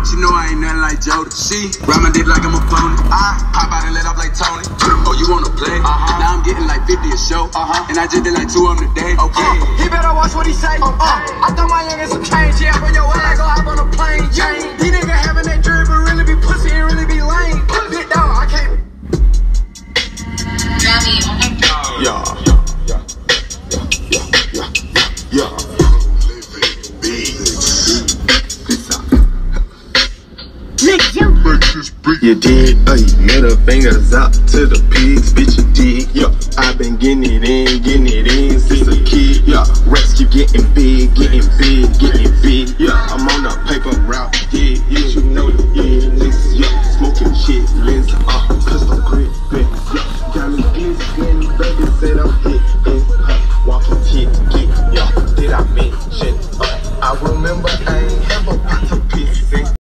She know I ain't nothing like Jody. She ride my dick like I'm a pony. I pop out and let off like Tony. Oh, you wanna play? Now I'm getting like 50 a show. And I just did like 2 of them today. Okay. He better watch what he say. I thought my youngin' some change. Yeah, when your ass go hop on a plane. Jane. These niggas having that drip but really be pussy and really be lame. Big dog, I can't. You did, middle fingers out to the pigs, bitch, you did, yeah. I been getting it in since a kid, yeah. Rats keep getting big, yeah. I'm on the paper route, yeah.